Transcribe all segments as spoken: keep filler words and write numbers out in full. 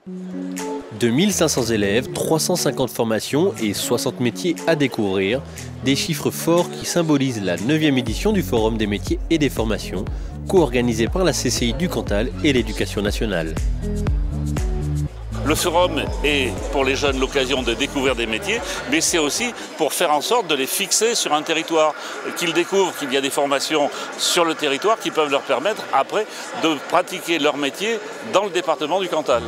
deux mille cinq cents élèves, trois cent cinquante formations et soixante métiers à découvrir. Des chiffres forts qui symbolisent la neuvième édition du Forum des métiers et des formations, co-organisé par la C C I du Cantal et l'Éducation nationale. Le forum est pour les jeunes l'occasion de découvrir des métiers, mais c'est aussi pour faire en sorte de les fixer sur un territoire, qu'ils découvrent qu'il y a des formations sur le territoire qui peuvent leur permettre après de pratiquer leur métier dans le département du Cantal.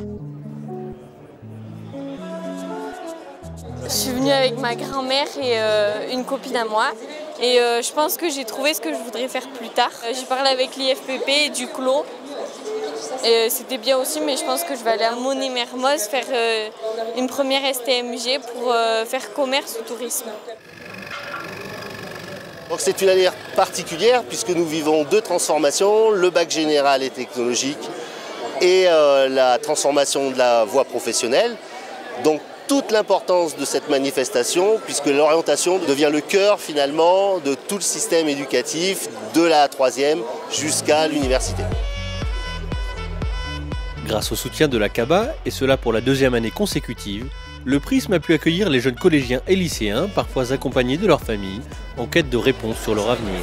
Je suis venue avec ma grand-mère et euh, une copine à moi. Et euh, je pense que j'ai trouvé ce que je voudrais faire plus tard. Euh, j'ai parlé avec l'I F P P et du C L O. Euh, C'était bien aussi, mais je pense que je vais aller à Monet-Mermoz faire euh, une première S T M G pour euh, faire commerce ou tourisme. C'est une année particulière puisque nous vivons deux transformations, le bac général et technologique et euh, la transformation de la voie professionnelle. Donc, toute l'importance de cette manifestation, puisque l'orientation devient le cœur finalement de tout le système éducatif, de la troisième jusqu'à l'université. Grâce au soutien de la C A B A, et cela pour la deuxième année consécutive, le Prisme a pu accueillir les jeunes collégiens et lycéens, parfois accompagnés de leur famille, en quête de réponses sur leur avenir.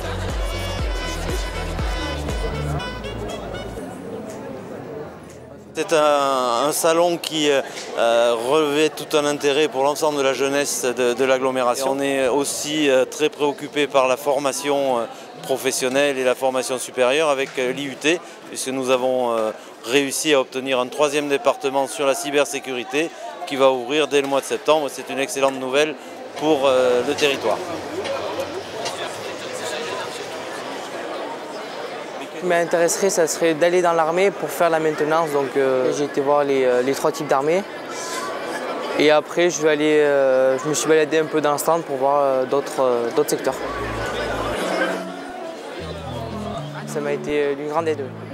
C'est un, un salon qui euh, revêt tout un intérêt pour l'ensemble de la jeunesse de, de l'agglomération. On est aussi euh, très préoccupé par la formation euh, professionnelle et la formation supérieure avec euh, l'I U T, puisque nous avons euh, réussi à obtenir un troisième département sur la cybersécurité qui va ouvrir dès le mois de septembre. C'est une excellente nouvelle pour euh, le territoire. Ce qui m'intéresserait, ça serait d'aller dans l'armée pour faire la maintenance. Donc euh, j'ai été voir les, les trois types d'armées. Et après, je, vais aller, euh, je me suis baladé un peu dans le stand pour voir euh, d'autres euh, d'autres secteurs. Ça m'a été d'une grande aide.